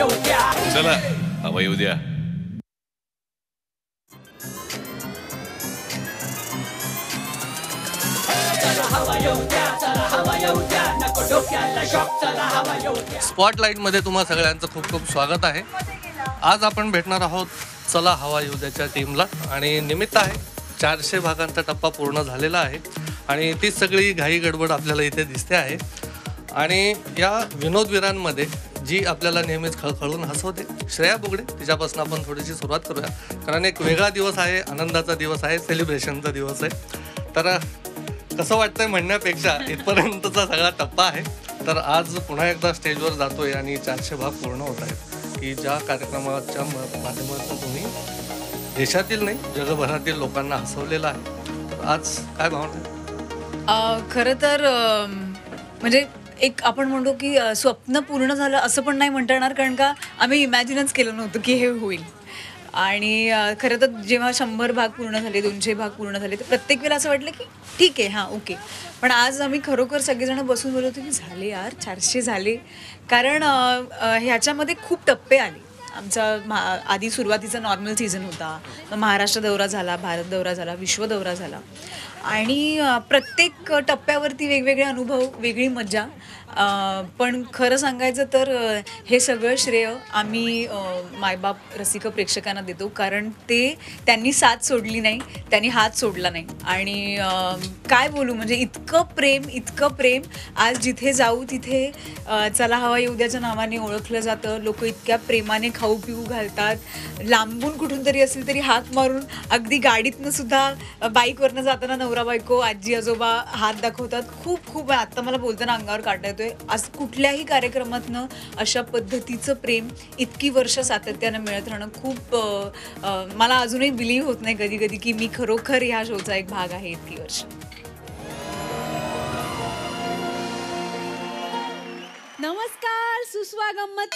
चला हवा येऊ द्या. स्पॉटलाईट मध्ये तुम्हा सगळ्यांचं खूप खूप स्वागत आहे. आज आपण भेटणार आहोत चला हवा येऊ द्याच्या टीमला आणि निमित्त आहे 400 भागांचा टप्पा पूर्ण झालेला आहे आणि ती सगळी घाई गडबड आपल्याला इथे दिसते आहे. आणि या विनोदवीरांमध्ये जी आपल्याला नेहमीच खळखळून हसवते श्रेया बुगडे, तिच्यापासून आपण थोडीशी सुरुवात करूया. कारण एक वेगळा दिवस आहे, आनंदाचा दिवस आहे, सेलिब्रेशनचा दिवस आहे. तर कसं वाटतंय म्हणण्यापेक्षा इथपर्यंतचा सगळा टप्पा आहे. तर आज पुन्हा एकदा स्टेजवर जातोय आणि 400 भाग पूर्ण होत आहेत की ज्या कार्यक्रमाच्या माध्यमातून तुम्ही देशातील नाही जगभरातील लोकांना हसवलेलं आहे. तर आज काय भावना? खरं तर म्हणजे एक आपण म्हणतो की स्वप्न पूर्ण झालं असं पण नाही म्हणता येणार, कारण का आम्ही इमॅजिनच केलं नव्हतं की हे होईल. आणि खरं तर जेव्हा 100 भाग पूर्ण झाले, 200 भाग पूर्ण झाले, तर प्रत्येक वेळेला असं वाटलं की ठीक आहे, हां ओके. पण आज आम्ही खरोखर सगळेजण बसून बोलत होतो की झाले यार 400 झाले. कारण ह्याच्यामध्ये खूप टप्पे आले. आमचा आधी सुरुवातीचा नॉर्मल सीझन होता, मग महाराष्ट्र दौरा झाला, भारत दौरा झाला, विश्व दौरा झाला आणि प्रत्येक टप्प्यावरती वेगवेगळे अनुभव, वेगळी मज्जा. पण खरं सांगायचं तर हे सगळं श्रेय आम्ही मायबाप रसिक प्रेक्षकांना देतो, कारण त्यांनी साथ सोडली नाही, त्यांनी हात सोडला नाही. आणि काय बोलू, म्हणजे इतकं प्रेम आज जिथे जाऊ तिथे चला हवा येऊ द्याच्या नावाने ओळखलं जातं. लोक इतक्या प्रेमाने खाऊ पिऊ घालतात, लांबून कुठून तरी असेल तरी हाक मारून, अगदी गाडीतनं सुद्धा बाईकवरनं जाताना नवरा बायको आजी आजोबा हात दाखवतात. खूप आत्ता मला बोलताना अंगावर काटा येतोय. आज कुठल्याही कार्यक्रमातनं अशा पद्धतीचं प्रेम इतकी वर्ष सातत्यानं मिळत राहणं खूप मला अजूनही बिलीव्ह होत नाही कधी कधी की मी खरोखर ह्या शोचा एक भाग आहे इतकी वर्ष. नमस्कार, सुस्वागमत.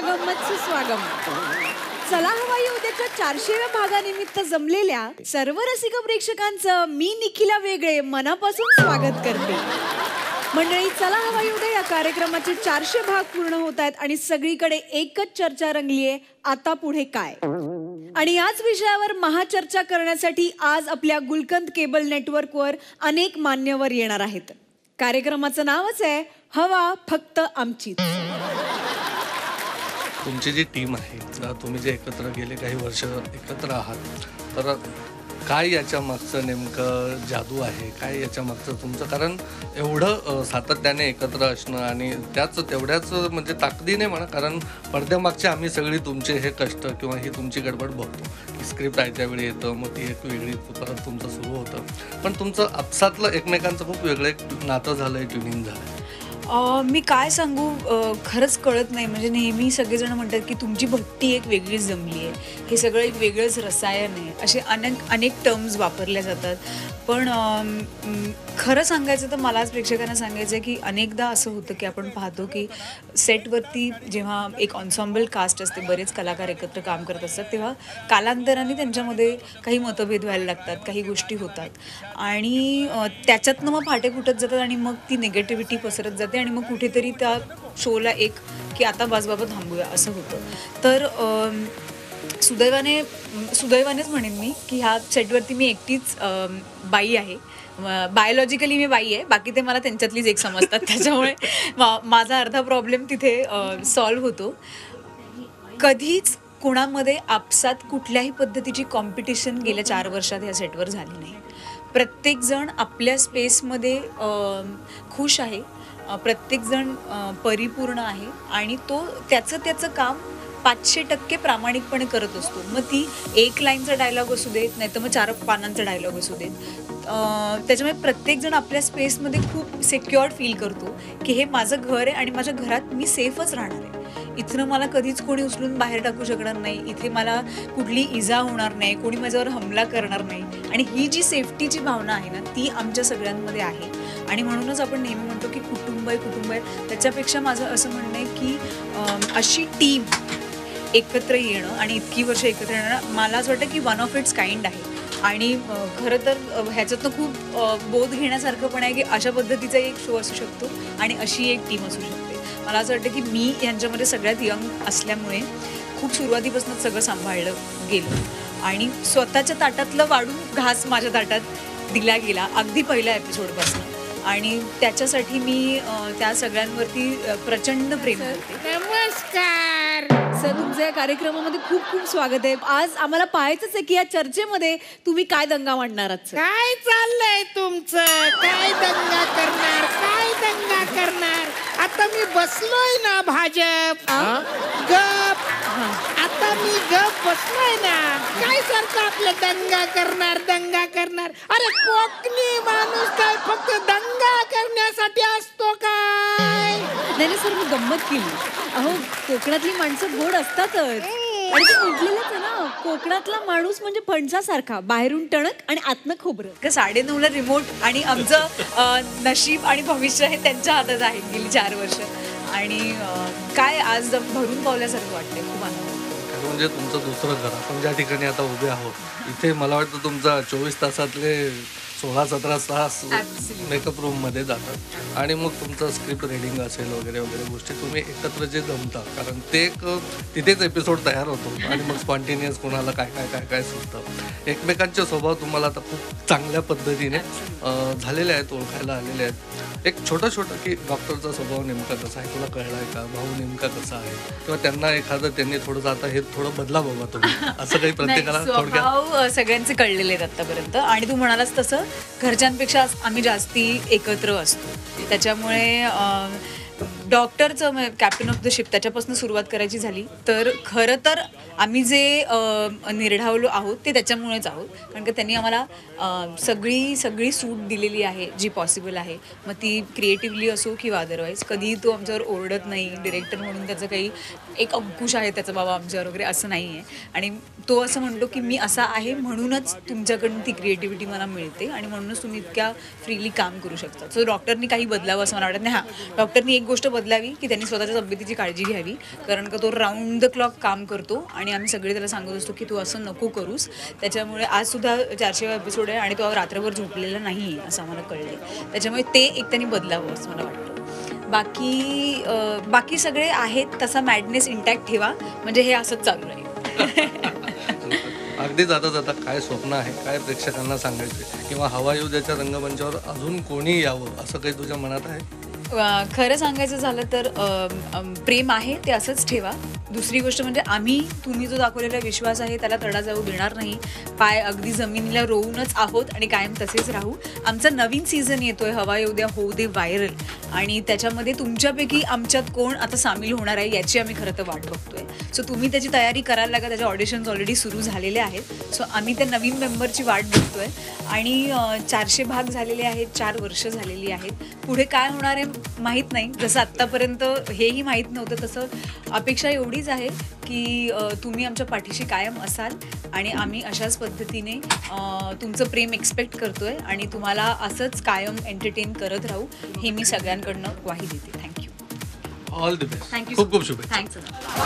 चला हवा येऊ द्याच्या 400व्या भागानिमित्त जमलेल्या सर्व रसिक प्रेक्षकांचं मी निखिला वेगळे मनापासून स्वागत करते. मंडळी, चला हवा येऊ द्या या कार्यक्रमाचे 400 भाग पूर्ण होत आहेत आणि सगळीकडे एकच चर्चा रंगली आहे, आता पुढे काय. आणि याच विषयावर महाचर्चा करण्यासाठी आज आपल्या गुलकंद केबल नेटवर्कवर अनेक मान्यवर येणार आहेत. कार्यक्रमाचं नावच आहे हवा फक्त आमचीच. तुमची जी टीम आहे, तुम्ही जे एकत्र गेले काही वर्ष एकत्र आहात, तर काय याच्या मागचं नेमकं जादू आहे, काय याच्या मागचं तुमचं, कारण एवढं सातत्याने एकत्र असणं आणि तेवढ्याच म्हणजे ताकदीने म्हणा, कारण पडद्यामागचे आम्ही सगळी तुमचे हे कष्ट किंवा ही तुमची गडबड बघतो की स्क्रिप्ट आयत्या वेळी येतं, मग ती एक वेगळी परत तुमचं सुरू होतं. पण तुमचं आपसातलं एकमेकांचं खूप वेगळं एक नातं झालं आहे, ट्युनिंग झालं आहे. मी काय सांगू, खरंच कळत नाही. म्हणजे नेहमी सगळेजण म्हणतात की तुमची भट्टी एक वेगळीच जमली आहे, हे सगळं एक वेगळंच रसायन आहे, असे अनेक टर्म्स वापरल्या जातात. पण खरं सांगायचं तर मलाच प्रेक्षकांना सांगायचं आहे की अनेकदा असं होतं की आपण पाहतो की सेटवरती जेव्हा एक ऑन्सॉम्बल कास्ट असते, बरेच कलाकार एकत्र काम करत असतात, तेव्हा कालांतराने त्यांच्यामध्ये काही मतभेद व्हायला लागतात, काही गोष्टी होतात आणि त्याच्यातनं मग फाटे फुटत जातात आणि मग ती निगेटिव्हिटी पसरत जाते आणि मग कुठेतरी त्या शोला एक की आता बस बाबा थांबूया असं होतं. तर सुदैवानेच म्हणेन मी की ह्या सेटवरती मी एकटीच बाई आहे. बायोलॉजिकली मी बाई आहे, बाकी ते मला त्यांच्यातलीच एक समजतात, त्याच्यामुळे माझा अर्धा प्रॉब्लेम तिथे सॉल्व्ह होतो. कधीच कोणामध्ये आपसात कुठल्याही पद्धतीची कॉम्पिटिशन गेल्या 4 वर्षात ह्या सेटवर झाली नाही. प्रत्येकजण आपल्या स्पेसमध्ये खुश आहे, प्रत्येकजण परिपूर्ण आहे आणि तो त्याचं काम 500% प्रामाणिकपणे करत असतो. मग ती 1 लाईनचा डायलॉग असू देत, नाही तर मग 4 पानांचा डायलॉग असू देत. त्याच्यामुळे प्रत्येकजण आपल्या स्पेसमध्ये खूप सिक्युअर्ड फील करतो की हे माझं घर आहे आणि माझ्या घरात मी सेफच राहणार आहे. इथनं मला कधीच कोणी उचलून बाहेर टाकू शकणार नाही, इथे मला कुठली इजा होणार नाही, कोणी माझ्यावर हमला करणार नाही. आणि ही जी सेफ्टीची भावना आहे ना, ती आमच्या सगळ्यांमध्ये आहे. आणि म्हणूनच आपण नेहमी म्हणतो की कुटुंब आहे. त्याच्यापेक्षा माझं असं म्हणणं आहे की अशी टीम एकत्र येणं आणि इतकी वर्ष एकत्र येणं मला असं वाटतं की वन ऑफ इट्स काइंड आहे. आणि खरं तर ह्याच्यातनं खूप बोध घेण्यासारखं पण आहे की अशा पद्धतीचा एक शो असू शकतो आणि अशी एक टीम असू शकते. मला असं वाटतं की मी यांच्यामध्ये सगळ्यात यंग असल्यामुळे खूप सुरुवातीपासून सगळं सांभाळलं गेलं आणि स्वतःच्या ताटातलं वाढून घास माझ्या ताटात दिला गेला अगदी पहिल्या एपिसोडपासून आणि त्याच्यासाठी मी त्या सगळ्यांवरती प्रचंड प्रेम करते. नमस्कार सर, तुमचं या कार्यक्रमामध्ये खूप खूप स्वागत आहे. आज आम्हाला पाहायचंच आहे की या चर्चेमध्ये तुम्ही काय दंगा मांडणार आहात सर. काय चाललंय तुमचं? काय दंगा करणार? काय दंगा करणार? आता मी बसलोय ना भाजप गप. आता मी गप बसलोय ना. काय सारखं आपलं दंगा करणार दंगा करणार? अरे कोकणी माणूस काय फक्त दंगा करण्यासाठी असतो काय? नाही सर, मी गंमत केली. अहो, कोकणातली माणसं गोड असतातच आणि ते म्हटलेलंच आहे ना, कोकणातला माणूस म्हणजे फणसासारखा, बाहेरून टणक आणि आतनं खोबरं. 9:30ला रिमोट आणि आमचं नशीब आणि भविष्य हे त्यांच्या हातात आहे गेली 4 वर्ष आणि काय आज भरून पावल्यासारखं वाटतंय. खूप आनंद. खरं म्हणजे तुमचं दुसरं घर आपण ज्या ठिकाणी आता उभे आहोत इथे मला वाटतं तुमचा 24 तासातले 16-17 तास Absolutely. मेकअप रूममध्ये जातात आणि मग तुमचं स्क्रिप्ट रिडिंग असेल वगैरे वगैरे गोष्टी तुम्ही एकत्र जे जमता कारण ते एक तिथेच एपिसोड तयार होतो आणि मग स्पॉन्टेनियस कोणाला काय काय काय काय सुचतं. एकमेकांचे स्वभाव तुम्हाला आता खूप चांगल्या पद्धतीने झालेले आहेत, ओळखायला आलेले आहेत. एक छोटं की डॉक्टरचा स्वभाव नेमका कसा आहे तुला कळला आहे का, भाऊ नेमका कसा आहे किंवा त्यांना एखादं त्यांनी थोडंसं आता हे थोडं बदला बाबा तुम्ही असं काही प्रत्येकाला थोडक्यात. स्वभाव सगळ्यांचे कळलेले आहेत आतापर्यंत आणि तू म्हणालास तसं घरच्यांपेक्षा आम्ही जास्ती एकत्र असतो त्याच्यामुळे डॉक्टरचं कॅप्टन ऑफ द शिप त्याच्यापासून सुरुवात करायची झाली तर खरं तर आम्ही जे निर्ढावलो आहोत ते त्याच्यामुळेच आहोत कारण की त्यांनी आम्हाला सगळी सूट दिलेली आहे जी पॉसिबल आहे. मग ती क्रिएटिव्हली असो किंवा अदरवाईज कधीही तो आमच्यावर ओरडत नाही. डिरेक्टर म्हणून त्याचं काही एक अंकुश आहे त्याचा बाबा आमच्यावर वगैरे असं नाही आहे आणि तो असं म्हणतो की मी असा आहे म्हणूनच तुमच्याकडून ती क्रिएटिव्हिटी मला मिळते आणि म्हणूनच तुम्ही इतक्या फ्रीली काम करू शकता. सो डॉक्टरनी काही बदलावं असं मला वाटत नाही. हां, डॉक्टरनी एक गोष्ट बदलावी की त्यांनी स्वतःच्या तब्येतीची काळजी घ्यावी कारण का तो राऊंड द क्लॉक काम करतो आणि आम्ही सगळे त्याला सांगत असतो की तू असं नको करूस. त्याच्यामुळे आज सुद्धा 400वा एपिसोड आहे आणि तो रात्रभर झोपलेला नाही आहे असं आम्हाला कळले. त्याच्यामुळे ते एक त्यांनी बदलावं असं मला वाटतं. बाकी सगळे आहेत तसा मॅडनेस इंटॅक्ट ठेवा म्हणजे हे असंच चालू राहील. अगदी जाता काय स्वप्न आहे, काय प्रेक्षकांना सांगायचे किंवा हवा येऊ द्याच्या रंगमंचावर अजून कोणी यावं असं काही तुझ्या मनात आहे? खरं सांगायचं झालं तर प्रेम आहे ते असंच ठेवा. दुसरी गोष्ट म्हणजे तुम्ही जो दाखवलेला विश्वास आहे त्याला तडा जाऊ देणार नाही. पाय अगदी जमिनीला रोवूनच आहोत आणि कायम तसेच राहू. आमचा नवीन सीझन येतोय हवा येऊ द्या होऊ दे व्हायरल आणि त्याच्यामध्ये तुमच्यापैकी आमच्यात कोण आता सामील होणार आहे याची आम्ही खरं तर वाट बघतोय. सो तुम्ही त्याची तयारी करायला लागा. त्याच्या ऑडिशन्स ऑलरेडी सुरू झालेले आहेत. सो आम्ही त्या नवीन मेंबरची वाट बघतोय आणि 400 भाग झालेले आहेत, 4 वर्ष झालेली आहेत. पुढे काय होणार आहे माहीत नाही. जसं आत्तापर्यंत हेही माहीत नव्हतं तसं अपेक्षा एवढीच आहे की तुम्ही आमच्या पाठीशी कायम असाल आणि आम्ही अशाच पद्धतीने तुमचं प्रेम एक्सपेक्ट करतोय आणि तुम्हाला असंच कायम एंटरटेन करत राहू हे मी सगळ्यांकडनं ग्वाही देते. Thank you. All the best. Thank you. खूप खूप शुभेच्छा. थँक्स.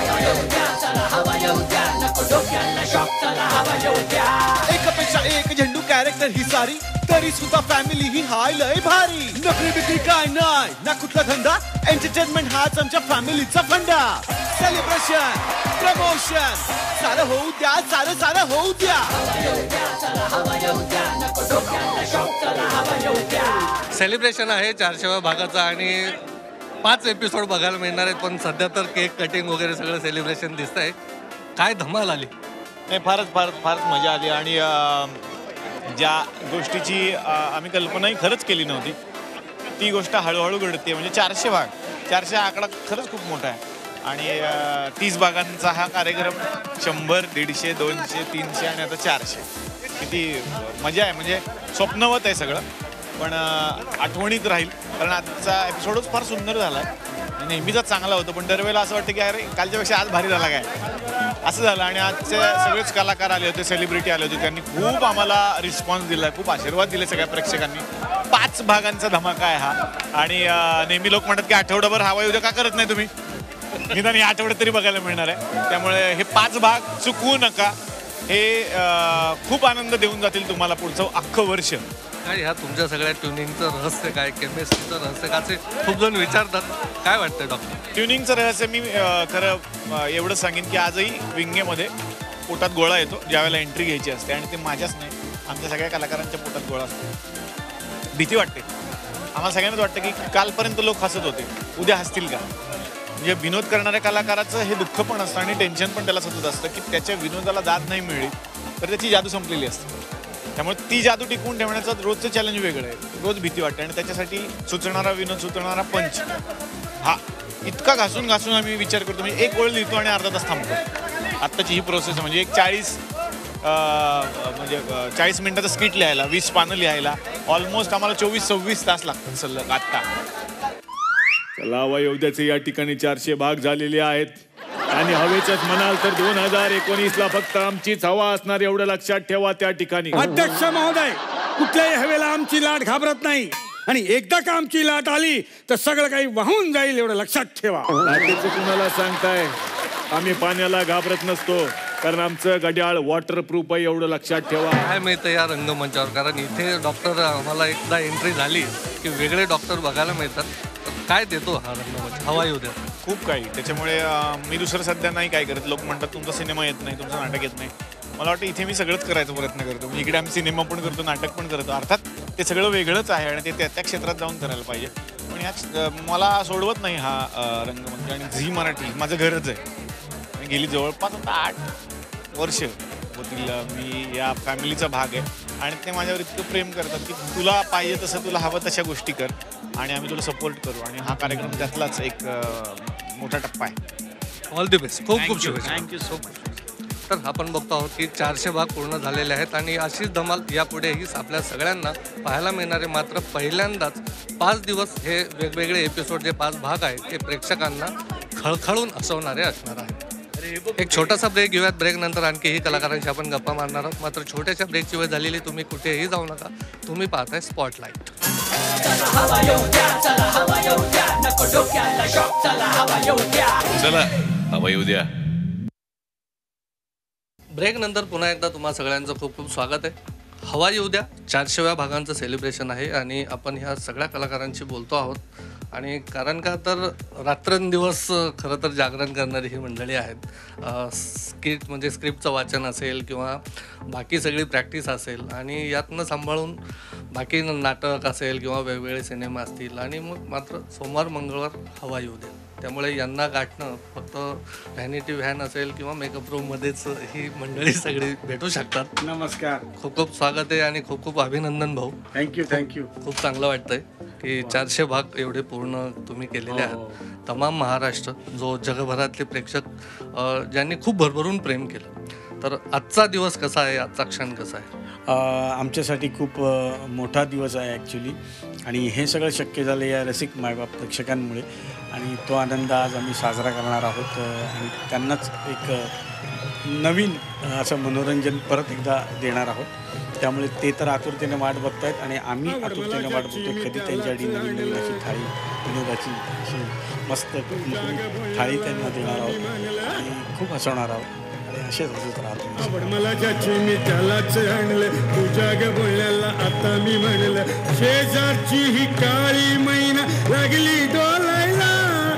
एकापेक्षा एक झेंडू कॅरेक्टर ही सारी तरी सुद्धा फॅमिली ही हाय लय भारी. नोकरी बिकरी काय नाही ना कुठला धंदा एंटरटेनमेंट हाच आमच्या फॅमिलीचा फंडा. सेलिब्रेशन प्रमोशन सारं होऊ द्या सारं होऊ द्या. सेलिब्रेशन आहे 400व्या भागाचा आणि 5 एपिसोड बघायला मिळणार आहेत पण सध्या तर केक कटिंग वगैरे सगळं सेलिब्रेशन दिसत आहे. काय धमाल आली. नाही फारच मजा आली आणि ज्या गोष्टीची आम्ही कल्पनाही खरंच केली नव्हती ती गोष्ट हळूहळू घडते. म्हणजे 400 भाग 400 आकडा खरंच खूप मोठा आहे आणि 30 भागांचा हा कार्यक्रम 100, 150, 200, 300 आणि आता 400. किती मजा आहे. म्हणजे स्वप्नवत आहे सगळं पण आठवणीत राहील कारण आजचा एपिसोडच फार सुंदर झाला आहे. नेहमीचा चांगला होता पण दरवेळेला असं वाटतं की अरे कालच्यापेक्षा आज भारी झाला काय असं झालं. आणि आजचे सगळेच कलाकार आले होते, सेलिब्रिटी आले होते, त्यांनी खूप आम्हाला रिस्पॉन्स दिला, खूप आशीर्वाद दिले सगळ्या प्रेक्षकांनी. 5 भागांचा धमाका आहे हा आणि नेहमी लोक म्हणतात की आठवडाभर हवा येऊ द्या का करत नाही तुम्ही, निदान या आठवड्यात तरी बघायला मिळणार आहे. त्यामुळे हे 5 भाग चुकवू नका. हे खूप आनंद देऊन जातील तुम्हाला पुढचं अख्खं वर्ष. काय ह्या तुमच्या सगळ्या ट्युनिंगचं रहस्य काय, केमिस्ट्रीचं रहस्य काय, असे खूप जण विचारतात. काय वाटतंय डॉक्टर? ट्युनिंगचं रहस्य मी खरं एवढंच सांगेन की आजही विंगेमध्ये पोटात गोळा येतो ज्यावेळेला एंट्री घ्यायची असते, आणि ते माझ्याच नाही, आमच्या सगळ्या कलाकारांच्या पोटात गोळा असतो. भीती वाटते आम्हाला सगळ्यांनाच, वाटतं की कालपर्यंत लोक हसत होते, उद्या हसतील का. म्हणजे विनोद करणाऱ्या कलाकाराचं हे दुःख पण असतं आणि टेन्शन पण त्याला सतत असतं की त्याच्या विनोदाला दाद नाही मिळली तर त्याची जादू संपलेली असते. त्यामुळे ती जादू टिकवून ठेवण्याचं रोजचं चॅलेंज वेगळं आहे. रोज भीती वाटते आणि त्याच्यासाठी सुचणारा विनोद, सुचणारा पंच हा इतका घासून आम्ही विचार करतो. म्हणजे एक ओळ लिहितो आणि अर्धा तास थांबतो. आत्ताची ही प्रोसेस म्हणजे एक 40 मिनिटाचं स्किट लिहायला, 20 पानं लिहायला ऑलमोस्ट आम्हाला 24-26 तास लागतात सलग आत्ता. चला हवायोद्याचे या ठिकाणी 400 भाग झालेले आहेत आणि हवेच्याच म्हणाल तर 2019ला फक्त आमचीच हवा असणार एवढं लक्षात ठेवा. त्या ठिकाणी अध्यक्ष महोदय, कुठल्याही हवेला आमची लाट घाबरत नाही आणि एकदा का आमची लाट आली तर सगळं काही वाहून जाईल एवढं लक्षात ठेवा. लाटेचं कुणाला सांगताय, आम्ही पाण्याला घाबरत नसतो कारण आमचं घड्याळ वॉटरप्रूफ आहे एवढं लक्षात ठेवा. काय मिळतं या रंगमंचावर, कारण इथे डॉक्टर आम्हाला एकदा एंट्री झाली की वेगळे डॉक्टर बघायला मिळतात. काय देतो हा रंगमंच हवा येऊ द्या? खूप काही. त्याच्यामुळे मी दुसरं सध्या नाही काय करत. लोक म्हणतात तुमचा सिनेमा येत नाही, तुमचं नाटक येत नाही. मला वाटतं इथे मी सगळंच करायचा प्रयत्न करतो. इकडे आम्ही सिनेमा पण करतो, नाटक पण करतो. अर्थात ते सगळं वेगळंच आहे आणि ते त्या क्षेत्रात जाऊन करायला पाहिजे. पण ह्या मला सोडवत नाही हा रंगमंच. आणि झी मराठी माझं घरच आहे. गेली जवळपास आता 8 वर्ष होतील मी या फॅमिलीचा भाग आहे आणि ते माझ्यावर इतकं प्रेम करतात की तुला पाहिजे तसं, तुला हवं तशा गोष्टी कर आणि आम्ही तुला सपोर्ट करू. आणि हा कार्यक्रम त्यातलाच एक मोठा टप्पा आहे. All the best. खूप खूप शुभेच्छा. Thank you so much. तर आपण बघतो आहोत की 400 भाग पूर्ण झालेले आहेत आणि अशीच धमाल यापुढेही आपल्या सगळ्यांना पाहायला मिळणारे. मात्र पहिल्यांदाच 5 दिवस हे वेगवेगळे एपिसोड जे 5 भाग आहेत ते प्रेक्षकांना खळखळून हसवणारे असणार आहेत. एक छोटासा ब्रेक घेऊयात. ब्रेक नंतर आणखीही कलाकारांशी आपण गप्पा मारणार आहोत. मात्र छोट्याशा ब्रेकची वेळ झालेली. तुम्ही कुठेही जाऊ नका. तुम्ही पाहताय स्पॉटलाईट. चला हवा येऊ द्या. ब्रेक नंतर पुन्हा एकदा तुम्हा सगळ्यांचं खूप खूप स्वागत आहे. हवा येऊ द्या 400व्या भागांचं सेलिब्रेशन आहे आणि आपण ह्या सगळ्या कलाकारांशी बोलतो आहोत. आणि कारण का तर रात्रंदिवस खरं तर जागरण करणारी ही मंडळी आहेत. म्हणजे स्क्रिप्टचं वाचन असेल किंवा बाकी सगळी प्रॅक्टिस असेल आणि यातनं सांभाळून बाकी नाटक असेल किंवा वेगवेगळे सिनेमा असतील आणि मग मात्र सोमवार मंगळवार हवा येऊ द्या. त्यामुळे यांना गाठणं फक्त व्हॅनिटी व्हॅन असेल किंवा मेकअप रूममध्येच ही मंडळी सगळी भेटू शकतात. नमस्कार, खूप खूप स्वागत आहे आणि खूप खूप अभिनंदन भाऊ. थँक्यू. खूप चांगलं वाटतंय की 400 भाग एवढे पूर्ण तुम्ही केलेले आहात. तमाम महाराष्ट्र जो जगभरातले प्रेक्षक ज्यांनी खूप भरभरून प्रेम केलं. तर आजचा दिवस कसा आहे, आजचा क्षण कसा आहे? आमच्यासाठी खूप मोठा दिवस आहे ॲक्च्युली. आणि हे सगळं शक्य झालं या रसिक मायबाप प्रेक्षकांमुळे आणि तो आनंद आज आम्ही साजरा करणार आहोत. आणि त्यांनाच एक नवीन असं मनोरंजन परत एकदा देणार आहोत. त्यामुळे ते तर आतुरतेने वाट बघतायत आणि आम्ही आतुरतेने वाट बघतोय कधी त्यांच्यासाठी नवीन अशी थाळी, विनोदाची अशी मस्त थाळी त्यांना देणार आहोत आणि खूप हसवणार आहोत आणि असेच हसत राहतो. मला ज्याची मी त्यालाच आणलं, तुझ्या ग बोलण्याला आता मी म्हणलं, शेजारची ही काळी मैना लागली डोलायला,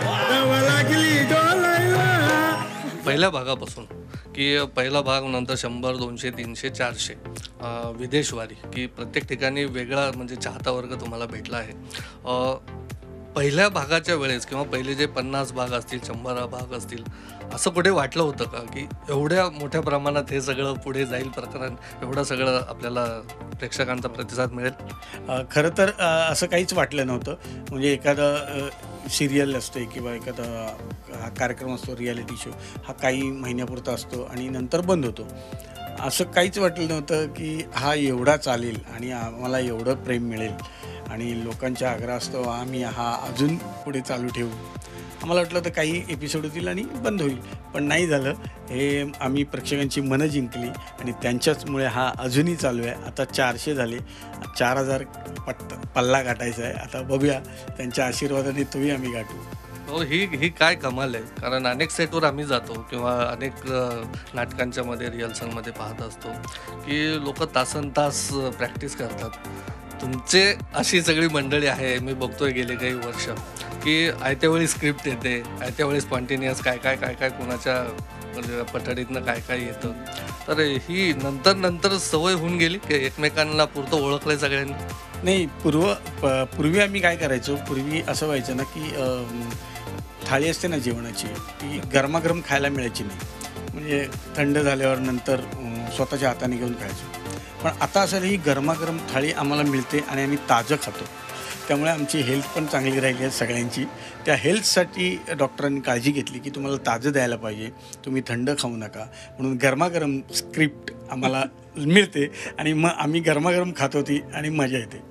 लागली डोलायला. पहिल्या भागापासून की पहिला भाग नंतर 100, 200, 300, 400 विदेशवारी की प्रत्येक ठिकाणी वेगळा म्हणजे चाहता वर्ग तुम्हाला भेटला आहे. पहिल्या भागाच्या वेळेस किंवा पहिले जे 50 भाग असतील, 100 भाग असतील, असं कुठे वाटलं होतं का की एवढ्या मोठ्या प्रमाणात हे सगळं पुढे जाईल प्रकरण, एवढं सगळं आपल्याला प्रेक्षकांचा प्रतिसाद मिळेल? खरं तर असं काहीच वाटलं नव्हतं. म्हणजे एखादं सिरियल असते किंवा एखादा हा कार्यक्रम असतो, रियालिटी शो, हा काही महिन्यापुरता असतो आणि नंतर बंद होतो. असं काहीच वाटलं नव्हतं की हा एवढा चालेल आणि आम्हाला एवढं प्रेम मिळेल आणि लोकांच्या आग्रहास्तव आम्ही हा अजून पुढे चालू ठेवू. आम्हाला वाटलं तर काही एपिसोड होतील आणि बंद होईल, पण नाही झालं. हे आम्ही प्रेक्षकांची मनं जिंकली आणि त्यांच्याचमुळे हा अजूनही चालू आहे. आता 400 झाले, 4000 पल्ला गाठायचा आहे. आता बघूया, त्यांच्या आशीर्वादाने तोही आम्ही गाठू. हो, ही काय कमाल आहे. कारण अनेक सेटवर आम्ही जातो किंवा अनेक नाटकांच्या मध्ये रिहर्सलमध्ये पाहत असतो की लोक तासन तास प्रॅक्टिस करतात. तुमचे अशी सगळी मंडळी आहे, मी बघतोय गेले काही वर्ष की आयत्या वेळी स्क्रिप्ट येते, आयत्या वेळी स्पॉन्टेनियस काय काय काय काय कोणाच्या म्हणजे पठडीतनं काय काय येतं, तर ही नंतर सवय होऊन गेली की एकमेकांना पुरतं ओळखलंय सगळ्यांनी? नाही, पूर्वी आम्ही काय करायचो, पूर्वी असं व्हायचं ना की थाळी असते ना जेवणाची, ती गरमागरम खायला मिळायची नाही, म्हणजे थंड झाल्यावर नंतर स्वतःच्या हाताने घेऊन खायचो. पण आता असं ही गरमागरम थाळी आम्हाला मिळते आणि आम्ही ताजं खातो, त्यामुळे आमची हेल्थ पण चांगली राहिली आहे सगळ्यांची. त्या हेल्थसाठी डॉक्टरांनी काळजी घेतली की तुम्हाला ताजं द्यायला पाहिजे, तुम्ही थंड खाऊ नका, म्हणून गरमागरम स्क्रिप्ट आम्हाला मिळते आणि मग आम्ही गरमागरम खातो ती आणि मजा येते.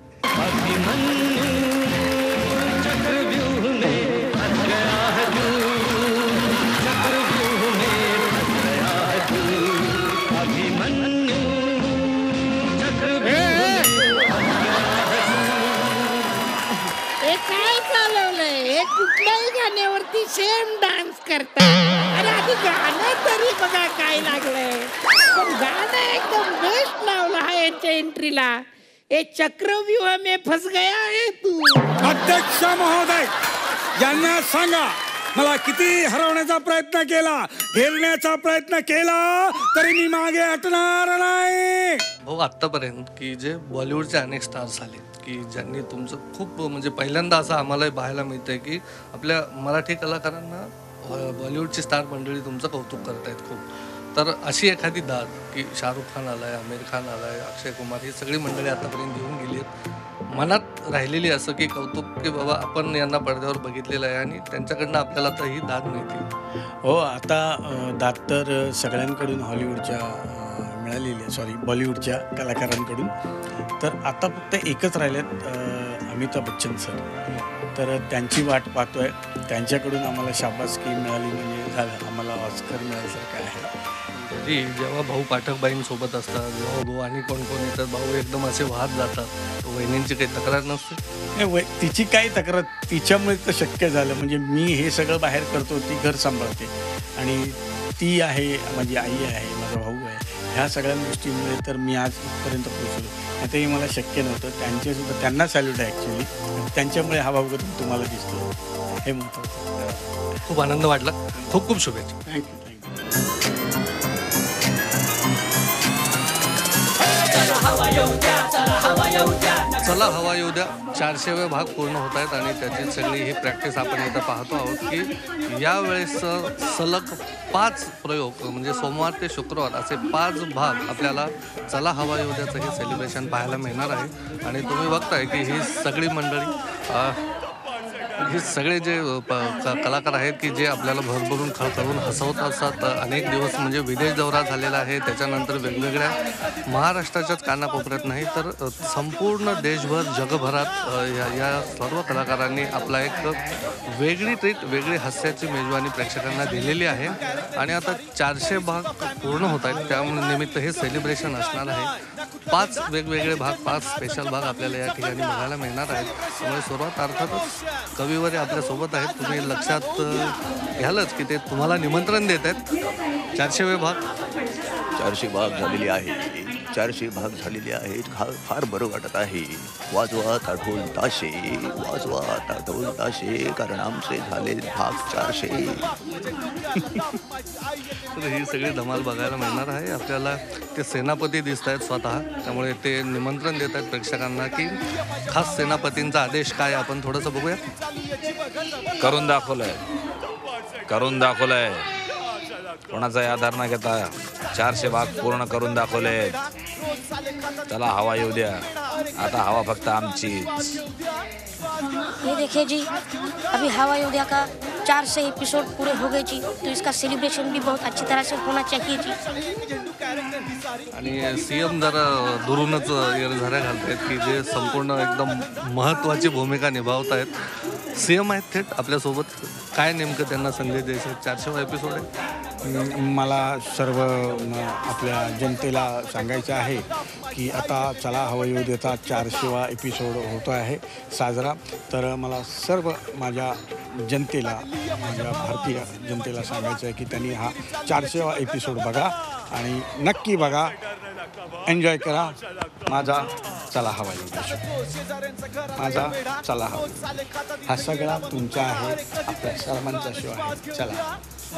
काय चालवलंय हे? कुठल्याही गाण्यावरती सेम डान्स करता. अरे आधी गाणं तरी बघा काय लागलंय. पण गाणं एकदम बेस्ट लावलं हा यांच्या एंट्रीला. हे चक्रव्यूह में फस गया है तू. अध्यक्ष महोदय, यांना सांगा मला किती हरवण्याचा प्रयत्न केला, घेरण्याचा प्रयत्न केला तरी मी मागे हटणार नाही. भाऊ, आत्तापर्यंत की जे बॉलिवूडचे अनेक स्टार्स आले की ज्यांनी तुमचं खूप म्हणजे पहिल्यांदा असं आम्हाला पाहायला मिळतंय की आपल्या मराठी कलाकारांना बॉलिवूडची स्टार मंडळी तुमचं कौतुक करतायत खूप. तर अशी एखादी दाद की शाहरुख खान आलाय, आमिर खान आलाय, अक्षय कुमार, ही सगळी मंडळी आतापर्यंत घेऊन गेली आहेत, मनात राहिलेली असं की कौतुक की बाबा आपण यांना पडद्यावर बघितलेलं आहे आणि त्यांच्याकडनं आपल्याला तर ही दाद मिळते? हो, आता दाद तर सगळ्यांकडून हॉलिवूडच्या मिळालेली आहे, सॉरी बॉलिवूडच्या कलाकारांकडून. तर आता फक्त एकच राहिलेत, अमिताभ बच्चन सर. तर त्यांची वाट पाहतोय, त्यांच्याकडून आम्हाला शाबासकी मिळाली म्हणजे झालं, आम्हाला ऑस्कर मिळाल्यासारखं आहे. जेव्हा भाऊ पाठकबाईंसोबत असतात, जेव्हा भाऊ आणि कोण कोण येतात, भाऊ एकदम असे वाहत जातात, वहिनींची काही तक्रार नसते? नाही, तिची काही तक्रार, तिच्यामुळे तर शक्य झालं. म्हणजे मी हे सगळं बाहेर करतो, ती घर सांभाळते आणि ती आहे, माझी आई आहे, माझा भाऊ आहे, ह्या सगळ्या गोष्टींमुळे तर मी आज इथपर्यंत पोहोचलो. नाही तरी मला शक्य नव्हतं. त्यांच्यासुद्धा त्यांना सॅल्यूट आहे ॲक्च्युली. त्यांच्यामुळे हा भाऊ तुम्हाला दिसतो, हे महत्त्वाचं. खूप आनंद वाटला. खूप खूप शुभेच्छा. थँक्यू. चला हवा येऊ द्या 400वे भाग पूर्ण होत आहेत आणि त्याची सगळी ही प्रॅक्टिस आपण इथं पाहतो आहोत की यावेळेस सलग 5 प्रयोग म्हणजे सोमवार ते शुक्रवार असे 5 भाग आपल्याला चला हवा येऊ द्याचं हे सेलिब्रेशन पाहायला मिळणार आहे. आणि तुम्ही बघताय की ही सगळी मंडळी, हे सगळे जे कलाकार आहेत की जे आपल्याला भरभरून खळखळून हसवत असतात. अनेक दिवस म्हणजे विदेश दौरा झालेला आहे, त्याच्यानंतर वेगवेगळ्या महाराष्ट्राच्याच कानाकोपऱ्यात नाही तर संपूर्ण देशभर जगभरात या सर्व कलाकारांनी आपला एक वेगळी ट्रीट, वेगळी हास्याची मेजवानी प्रेक्षकांना दिलेली आहे. आणि आता 400 भाग पूर्ण होत आहेत, त्यामुळे निमित्त हे सेलिब्रेशन असणार आहे. 5 वेगवेगळे भाग, 5 स्पेशल भाग आपल्याला या ठिकाणी बघायला मिळणार आहेत. त्यामुळे सुरुवात अर्थातच कविवारी आपल्यासोबत आहेत. तुम्ही लक्षात घ्यालच की ते तुम्हाला निमंत्रण देत आहेत. 400वे भाग, 400 भाग झालेले आहे, 400 भाग झालेले आहेत. फार बरं वाटत आहे. वाजवा ढोल ताशे, वाजवा ढोल ताशे, कारण आमचे झाले भाग 400. तर ही सगळी धमाल बघायला मिळणार आहे आपल्याला. ते सेनापती दिसत आहेत स्वतः, त्यामुळे ते निमंत्रण देत आहेत प्रेक्षकांना की खास सेनापतींचा आदेश काय आपण थोडंसं बघूया. करून दाखवलंय. कोणाचाही आधार न घेता 400 भाग पूर्ण करून दाखवले. चला हवा येऊ द्या, आता हवा फक्त आमचीच. ये देखिए जी, अभी हवा योद्धा का 400 एपिसोड पूरे हो गए जी, तो इसका सेलिब्रेशन भी बहुत अच्छी तरह से होना चाहिए जी. आणि सीएम जरा दुरूनच येरझाऱ्या घालतायत की जे संपूर्ण एकदम महत्त्वाची भूमिका निभावत आहेत. सीएम आहेत थेट आपल्यासोबत. काय नेमकं त्यांना संदेश द्यायचा? 400वा एपिसोड आहे. मला सर्व आपल्या जनतेला सांगायचं आहे की आता चला हवा येऊ देता 400वा एपिसोड होतो आहे साजरा. तर मला सर्व माझ्या जनतेला, माझ्या भारतीय जनतेला सांगायचं आहे की त्यांनी हा 400वा एपिसोड बघा आणि नक्की बघा, एन्जॉय करा. माझा चला हवा येऊ द्या शो, माझा चला हवा, हा सगळा तुमचा आहे, आपल्या सर्वांचा शो आहे. चला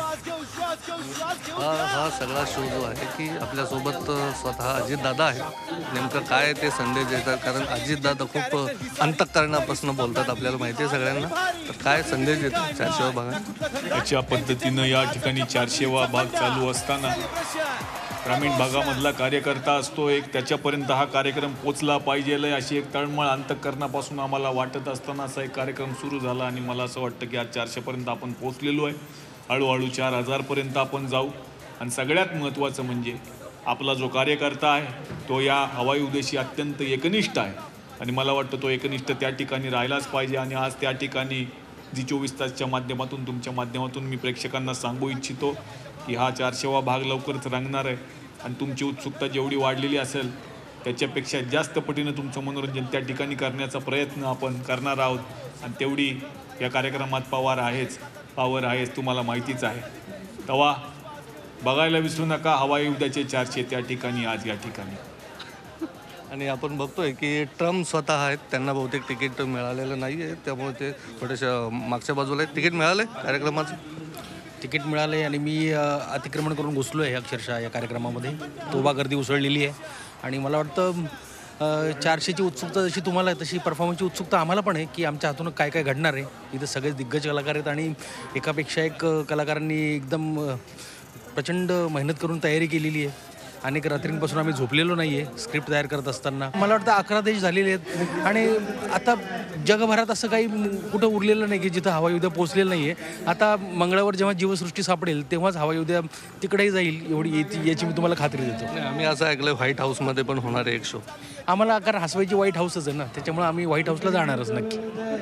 हा सगळा शो जो आहे की आपल्यासोबत स्वतः अजितदादा आहेत. नेमकं काय ते संदेश देतात, कारण अजितदादा खूप अंतःकरणापासून बोलतात, आपल्याला माहिती आहे सगळ्यांना. तर काय संदेश देतात 400वा भागात? अशा पद्धतीनं या ठिकाणी 400वा भाग चालू असताना ग्रामीण भागामधला कार्यकर्ता असतो एक, त्याच्यापर्यंत हा कार्यक्रम पोचला पाहिजे अशी एक तळमळ अंतःकरणापासून आम्हाला वाटत असताना असा एक कार्यक्रम सुरू झाला. आणि मला असं वाटतं की आज 400पर्यंत आपण पोचलेलो आहे. हळूहळू 4000पर्यंत आपण जाऊ. आणि सगळ्यात महत्त्वाचं म्हणजे आपला जो कार्यकर्ता आहे तो या हवाई उद्देशी अत्यंत एकनिष्ठ आहे. आणि मला वाटतं तो एकनिष्ठ त्या ठिकाणी राहिलाच पाहिजे. आणि आज त्या ठिकाणी जी 24 तासच्या माध्यमातून, तुमच्या माध्यमातून मी प्रेक्षकांना सांगू इच्छितो की हा 400वा भाग लवकरच रंगणार आहे. आणि तुमची उत्सुकता जेवढी वाढलेली असेल त्याच्यापेक्षा जास्त पटीनं तुमचं मनोरंजन त्या ठिकाणी करण्याचा प्रयत्न आपण करणार आहोत. आणि तेवढी या कार्यक्रमात पावर आहेच, तुम्हाला माहितीच आहे. तेव्हा बघायला विसरू नका हवाई उद्याचे 400 त्या ठिकाणी, आज या ठिकाणी. आणि आपण बघतोय की ट्रम्प स्वतः आहेत, त्यांना बहुतेक तिकीट मिळालेलं नाही आहे, त्यामुळे ते थोडेशा मागच्या बाजूला आहेत. तिकीट मिळालं कार्यक्रमाचं? तिकीट मिळाले आणि मी अतिक्रमण करून घुसलो आहे अक्षरशः या कार्यक्रमामध्ये. तोबा गर्दी उसळलेली आहे. आणि मला वाटतं 400ची उत्सुकता जशी तुम्हाला आहे तशी परफॉर्मन्सची उत्सुकता आम्हाला पण आहे की आमच्या हातून काय काय घडणार आहे. इथं सगळेच दिग्गज कलाकार आहेत आणि एकापेक्षा एक कलाकारांनी एकदम प्रचंड मेहनत करून तयारी केलेली आहे. अनेक रात्रींपासून आम्ही झोपलेलो नाही आहे स्क्रिप्ट तयार करत असताना. मला वाटतं 11 देश झालेले आहेत आणि आता जगभरात असं काही कुठं उरलेलं नाही की जिथं हवाई उद्या पोचलेलं नाही आहे. आता मंगळावर जेव्हा जीवसृष्टी सापडेल तेव्हाच हवाई उद्या तिकडेही जाईल, याची मी तुम्हाला खात्री देतो. आम्ही असं ऐकलं व्हाईट हाऊसमध्ये पण होणार आहे एक शो. आम्हाला कारण हसवायची व्हाईट हाऊसच आहे ना, त्याच्यामुळे आम्ही व्हाईट हाऊसला जाणारच नक्की.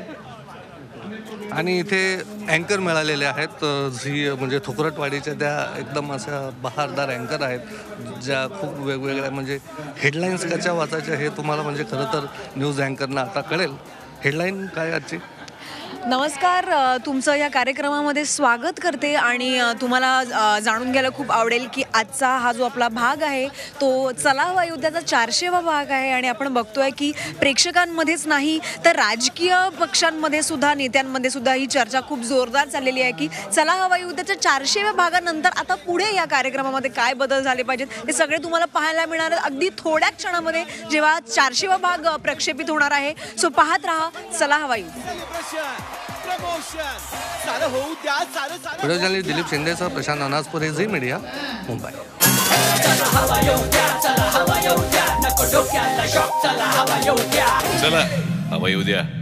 आणि इथे अँकर मिळालेले आहेत, जी म्हणजे थोकरटवाडीच्या त्या एकदम अशा बहारदार अँकर आहेत ज्या खूप वेगवेगळ्या म्हणजे हेडलाईन्स कशा वाचायच्या हे तुम्हाला म्हणजे खरं तर न्यूज अँकरना आता कळेल. हेडलाईन काय आजची? नमस्कार, तुमचं या कार्यक्रमामध्ये स्वागत करते. आणि तुम्हाला जाणून घ्यायला खूप आवडेल की आजचा हा जो आपला भाग आहे तो चला हवा युद्धाचा 400वा भाग आहे. आणि आपण बघतोय की प्रेक्षकांमध्येच नाही तर राजकीय पक्षांमध्ये सुद्धा, नेत्यांमध्ये सुद्धा ही चर्चा खूप जोरदार चाललेली आहे की चला हवा युद्धाच्या 400व्या भागानंतर आता पुढे या कार्यक्रमामध्ये काय बदल झाले पाहिजेत हे सगळे तुम्हाला पाहायला मिळणार अगदी थोड्या क्षणामध्ये जेव्हा 400वा भाग प्रक्षेपित होणार आहे. सो पाहत राहा चला हवा युद्ध. व्हिडिओ जर्नलिस्ट दिलीप शिंदेसह प्रशांत अनासपुरे, झी मीडिया, मुंबई. चला हवा येऊ द्या.